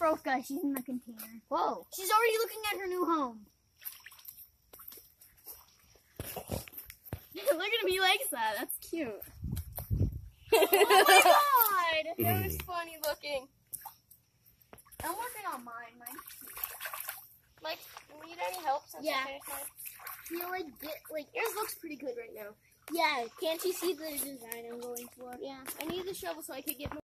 Roka. She's in the container. Whoa. She's already looking at her new home. Look at him, he likes that. That's cute. Oh my god! That was funny looking. I'm working on mine. Mine's cute. Mike, need any help since Yeah. I finished mine? Yours looks pretty good right now. Yeah, can't you see the design I'm going for? Yeah, I need the shovel so I could get more.